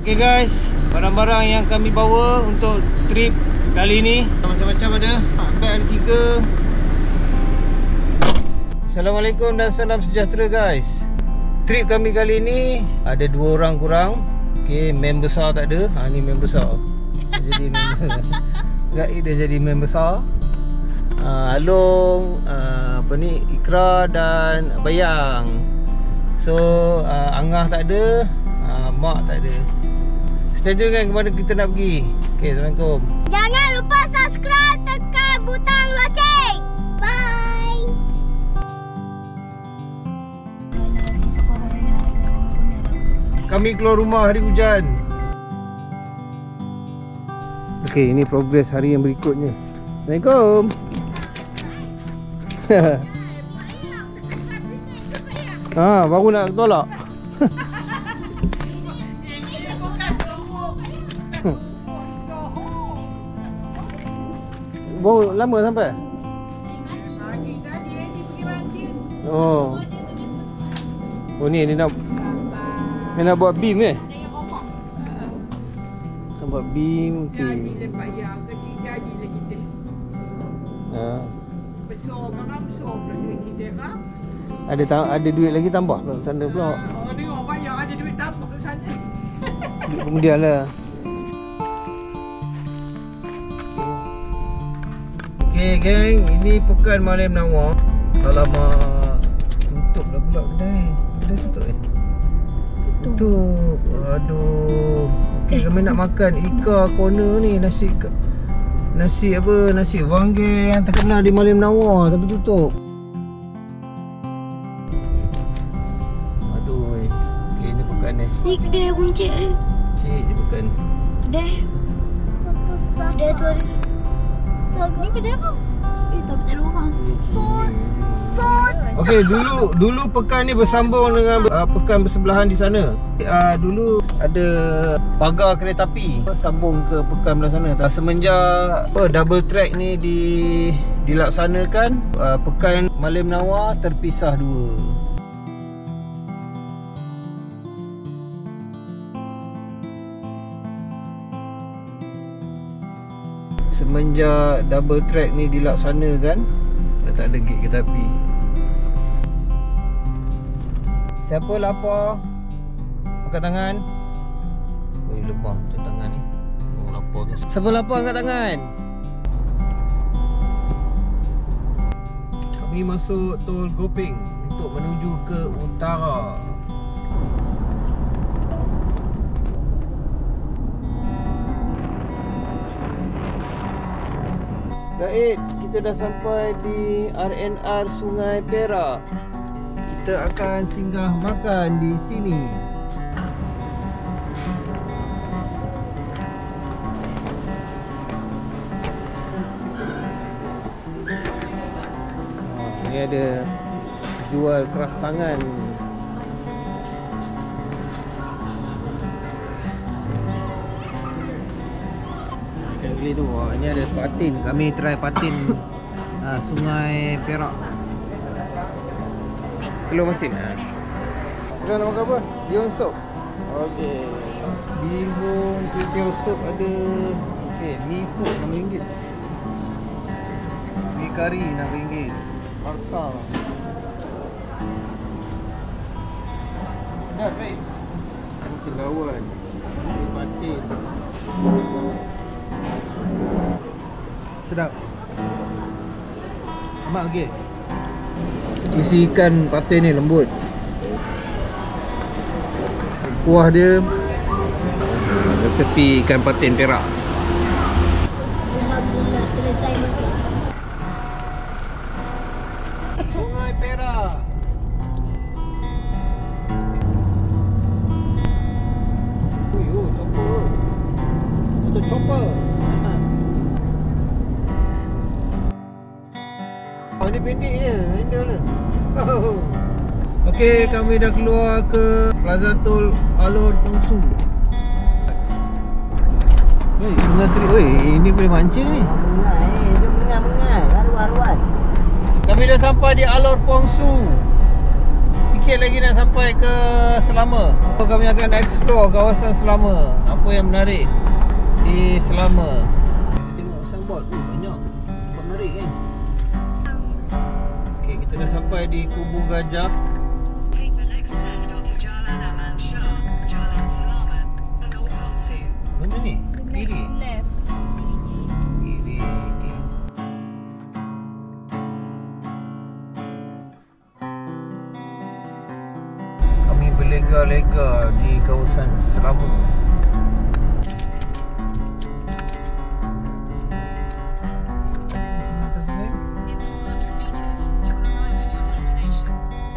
Okay guys, barang-barang yang kami bawa untuk trip kali ni macam-macam ada. Bag ada 3. Assalamualaikum dan salam sejahtera guys. Trip kami kali ni ada 2 orang kurang. Okay, member besar tak ada. Ni member besar. Jadi member Gaib dia jadi member besar. Along, Ikra dan Bayang. So Angah tak ada, Mak tak ada. Stay tune kan ke mana kita nak pergi. Okay, Assalamualaikum. Jangan lupa subscribe, tekan butang loceng. Bye. Kami keluar rumah hari hujan. Okay, ini progres hari yang berikutnya. Assalamualaikum. Baru nak tolak. Baru lama sampai? Oh. Oh ni dia nak buat beam Nak buat beam. Okey. Ada duit lagi tambah pula sana pula. Tengok banyak ada duit tambah kat sana. Duit kemudian lah. Okay geng, ini pekan Malim Nawar. Alamak, tutup dah pula kedai. Kedai tutup Tutup. Aduh. Okay, kami nak makan Ika corner ni. Nasi wanggeng yang terkenal di Malim Nawar tapi tutup. Aduh. Okay, ni pekan ni. Ni kedai kunci ni. Cik je pekan. Kedai. Kedai tu ada. Ni kedai apa? Tapi tak ada orang. Okey, dulu pekan ni bersambung dengan pekan bersebelahan di sana. Dulu ada pagar kereta api sambung ke pekan belah sana. Semenjak double track ni dilaksanakan, pekan Malim Nawar terpisah 2. Semenjak double track ni dilaksanakan, dah tak ada gate kereta api. Siapa lapar? Angkat tangan. Oi, lemah macam tangan ni. Oh, lapar tu. Siapa lapar angkat tangan? Kami masuk tol Gopeng untuk menuju ke utara. Baik, kita dah sampai di RNR Sungai Perak. Kita akan singgah makan di sini. Ini ada jual craft tangan. Tu. Ini ada patin. Kami try patin Sungai Perak. Telur masin. Kita nak makan apa? Bihun sup. Okey. Bihun kuih sup ada. Okey, mi sup RM6. Mi kari RM6. Parsa. Dah, baik. Cendawan. Patin. Sedap. Amat okey. Isi ikan patin ni lembut. Kuah dia resepi ikan patin Perak. Selesai makan. Sungai Perak. Chopper. Itu chopper. Ni pendek je, handle dia. Okey, kami dah keluar ke Plaza Tol Alor Pongsu. Ini boleh mancing ni. Dia mengal-mengal, haruan-haruan. Kami dah sampai di Alor Pongsu. sikit lagi nak sampai ke Selama. Kami akan explore kawasan Selama. Apa yang menarik di Selama. Kita tengok sambal. Banyak. Nampak menarik kan? Okey, kita dah sampai di Kubu Gajah. Take the next left onto Jalan Aman Shah, Jalan Selama, and Old Ponsu. Mana ni? Kiri. Left. Kiri. Okey. Kami berlega-lega di kawasan Selama. In 400 meters, you will arrive at your destination.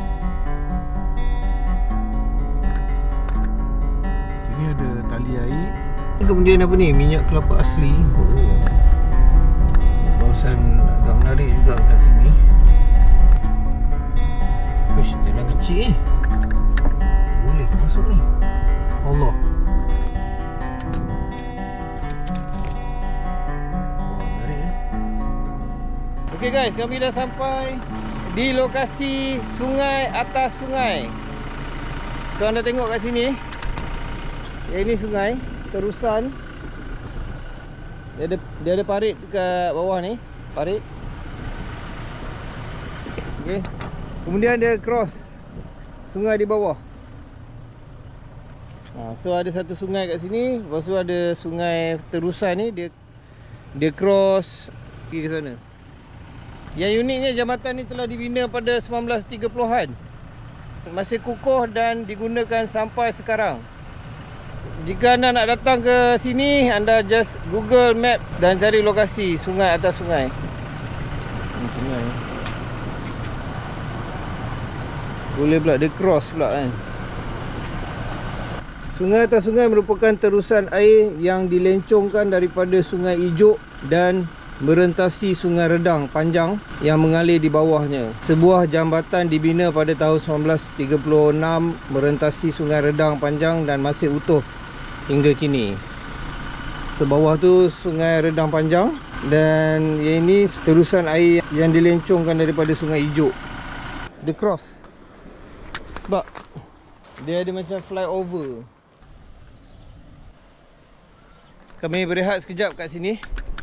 Sini ada tali air. Kemudian apa ni? Minyak kelapa asli. Kawasan agak menarik juga kat sini. Uish, jalan kecil boleh ke masuk ni? Allah. Wah, menarik. Okay guys, kami dah sampai di lokasi sungai atas sungai. So anda tengok kat sini. Ini sungai terusan. Dia ada parit dekat bawah ni, parit. Okey. Kemudian dia cross sungai di bawah. So ada satu sungai kat sini, lepas tu ada sungai terusan ni, dia cross pergi ke sana. Yang uniknya jambatan ni telah dibina pada 1930-an. Masih kukuh dan digunakan sampai sekarang. Jika anda nak datang ke sini, anda just Google Map dan cari lokasi sungai atas sungai. Sungai. Boleh pula dia cross pula kan. Sungai atas sungai merupakan terusan air yang dilencongkan daripada Sungai Ijuk dan merentasi Sungai Redang panjang yang mengalir di bawahnya. Sebuah jambatan dibina pada tahun 1936 merentasi Sungai Redang panjang dan masih utuh hingga kini. Sebawah tu Sungai Redang panjang dan yang ini terusan air yang dilencongkan daripada Sungai Ijuk. Dia cross. Sebab dia ada macam flyover. Kami berehat sekejap kat sini.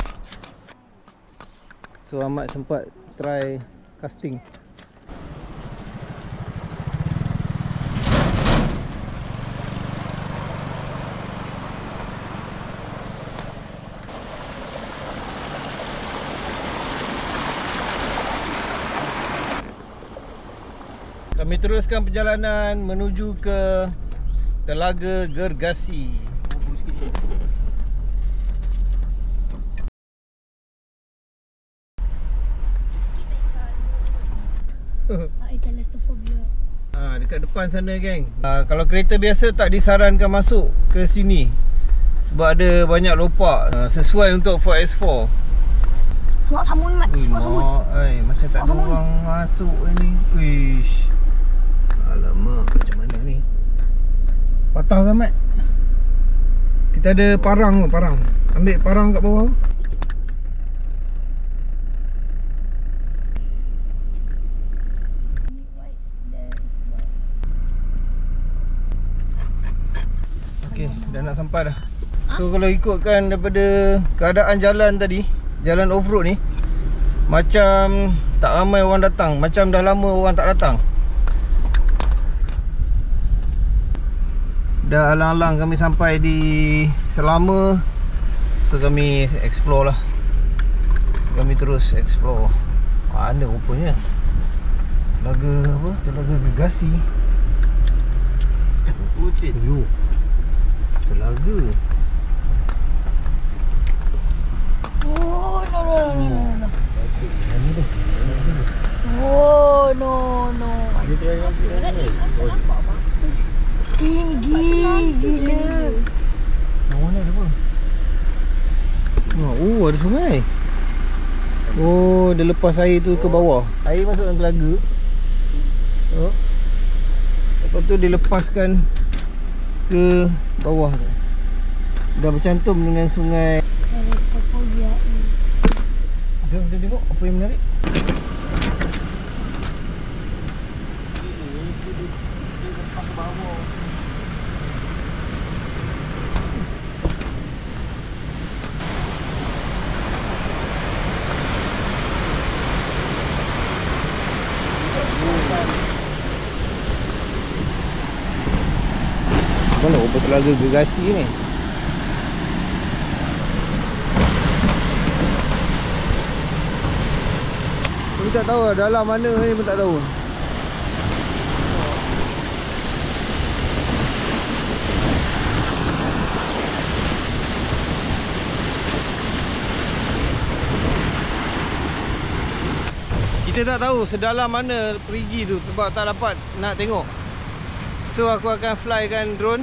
So Ahmad sempat try casting. Kami teruskan perjalanan menuju ke Telaga Gergasi. Dekat depan sana geng. Kalau kereta biasa tak disarankan masuk ke sini sebab ada banyak lopak. Sesuai untuk 4S4. Semak samun Mat, semak samun. Macam tak ada orang masuk ni. Wish. Alamak, macam mana ni? Patah ke Mat? Kita ada parang. Ambil parang kat bawah. Okey, dah nak sampai dah. So kalau ikutkan daripada keadaan jalan tadi, jalan off-road ni, macam tak ramai orang datang, macam dah lama orang tak datang. Dah alang-alang kami sampai di Selama. So kami explore lah. So kami terus explore. Mana rupanya Telaga apa? Telaga Gergasi. Ucit. Yo. Telaga. Oh, no. Ini tu. Oh, no. Dia try yang Tinggi gila. mana ada apa? Oh, ada sungai. Oh, dia lepas air tu ke bawah. Air masuk dalam telaga. Oh. Lepas tu dia lepaskan ke bawah tu. Dah bercantum dengan sungai. Jom kita tengok apa yang menarik. Mana rumput telaga Gergasi ni? Aku tak tahu dalam mana ni pun tak tahu. Kita tak tahu sedalam mana perigi tu sebab tak dapat nak tengok. So aku akan flykan drone.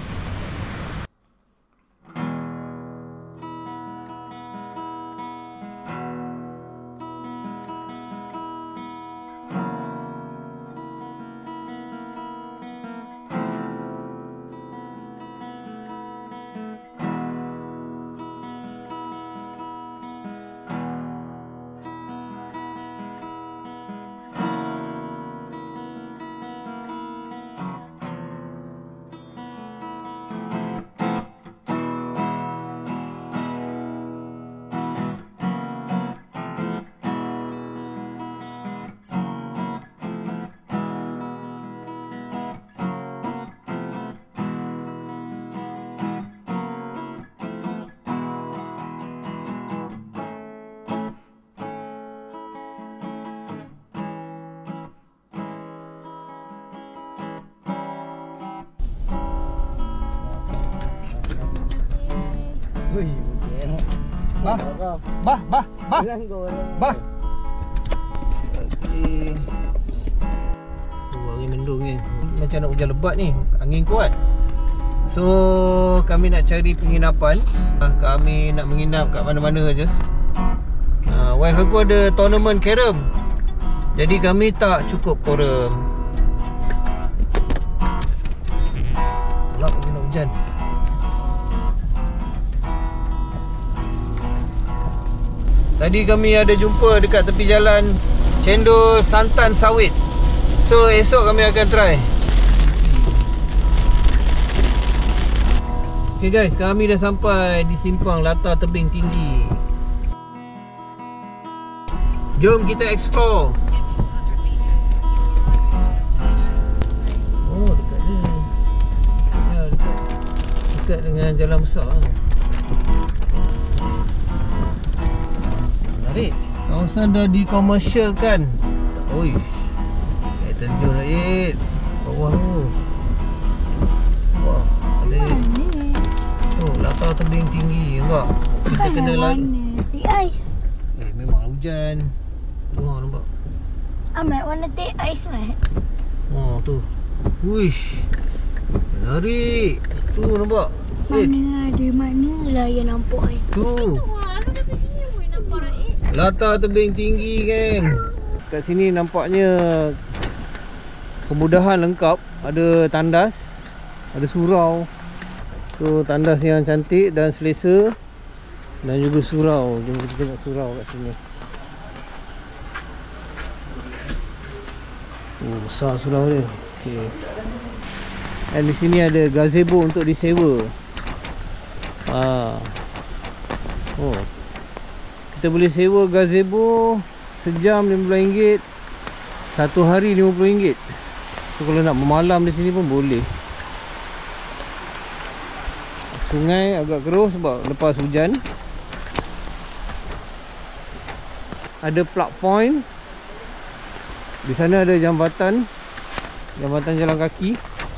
Wih, bah. Okey. Angin mendung ni. Macam nak hujan lebat ni. Angin kuat. So, kami nak cari penginapan. Kami nak menginap kat mana-mana saja. Wife aku ada tournament carom. Jadi kami tak cukup koram. Gelap lagi nak hujan. Tadi kami ada jumpa dekat tepi jalan cendol santan sawit. So esok kami akan try. Okay guys, kami dah sampai di simpang Lata tebing tinggi. Jom kita explore. Oh, dekat ni. Ya, dekat dengan jalan besar. Menarik. Kawasan dah dikomersialkan. Oi. Terjun Raid. Bawah tu. Wah, balik. Oh, Lata tebing tinggi, nampak? Kita kena lagi. Take ice. Memang hujan. Wah, nampak. Mat warna take ice, Mat. Oh, tu. Wish. Menarik. Tu nampak. Mana lah yang nampak ni. Tu. Lata tebing tinggi, geng. Kat sini nampaknya kemudahan lengkap. Ada tandas, ada surau. So tandas yang cantik dan selesa. Dan juga surau. Jom kita tengok surau kat sini. Oh, besar surau dia. Okey. Dan di sini ada gazebo untuk disewa. Oh. Kita boleh sewa gazebo sejam RM15, satu hari RM50. So kalau nak memalam di sini pun boleh. Sungai agak keruh sebab lepas hujan. Ada plug point. Di sana ada jambatan jalan kaki.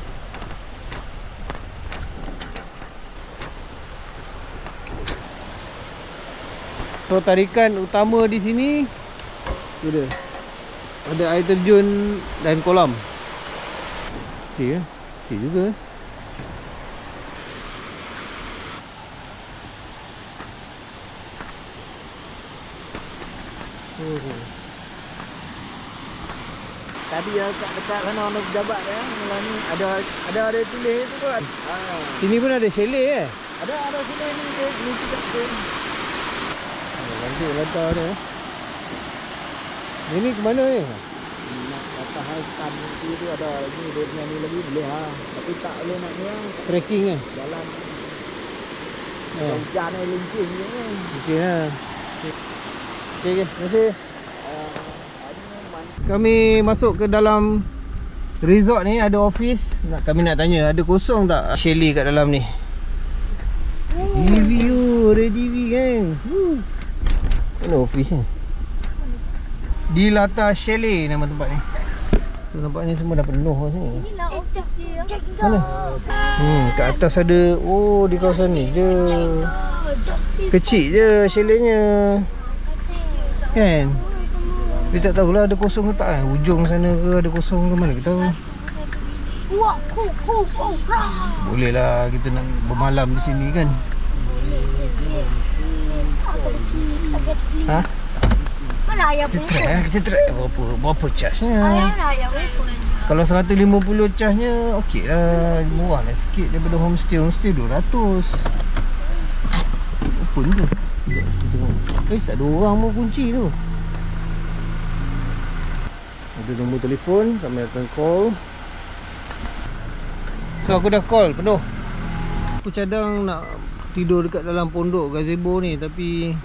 So tarikan utama di sini tu dia. Ada air terjun dan kolam. Okey, okey juga. Tadi dekat sana ada pejabat ya. Ni ada tulis itu kan. Sini pun ada chalet Ada sini ni kita tu. Lanjut Lata dia. Ini ke mana ni? Nak atas hutan itu ada lagi dia punya ni lagi boleh Tapi tak boleh nak ni Trekking kan? Jalan. Hujan ni lincin je. Okey lah. Okey, terima kasih. Kami masuk ke dalam resort ni ada office. Kami nak tanya ada kosong tak chalet kat dalam ni. Review, ready view kan. Mana office ni? Di Lata Chalet nama tempat ni. So nampaknya semua dah penuh kat sini. Ni lah office dia. Mana? Kat atas ada. Oh, di kawasan ni je. Kecil je chaletnya. Kan? Dia tak tahulah ada kosong ke tak kan. Ujung sana ke ada kosong ke mana kita tahu. Wah, Boleh lah kita nak bermalam di sini kan. Ha? Mana ayah Kita try lah, kita try berapa charge-nya. Ayah wifi. Kalau 150 charge-nya okey lah, murah lah sikit daripada homestay. Homestay 200. Open ke? Kita tengok. Tak ada orang mau kunci tu. Ada nombor telefon, kami akan call. So aku dah call, penuh. Aku cadang nak tidur dekat dalam pondok gazebo ni, tapi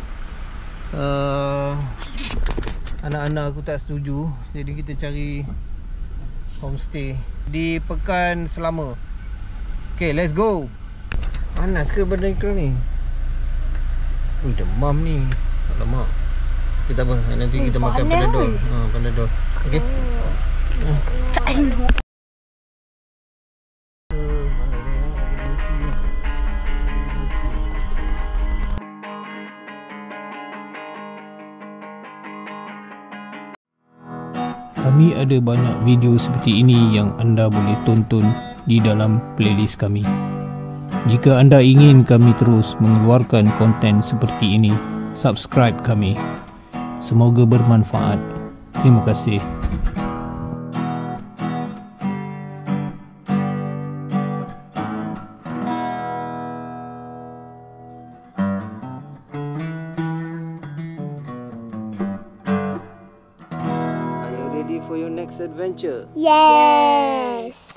anak-anak aku tak setuju. Jadi kita cari homestay di Pekan Selama. Okay, let's go. Panas ke badan iklan ni? Ui, demam ni. Alamak. Kita apa? Nanti kita makan panadol. Panadol. Okay. Kami ada banyak video seperti ini yang anda boleh tonton di dalam playlist kami. Jika anda ingin kami terus mengeluarkan konten seperti ini, subscribe kami. Semoga bermanfaat. Terima kasih. Are you ready for your next adventure? Yes.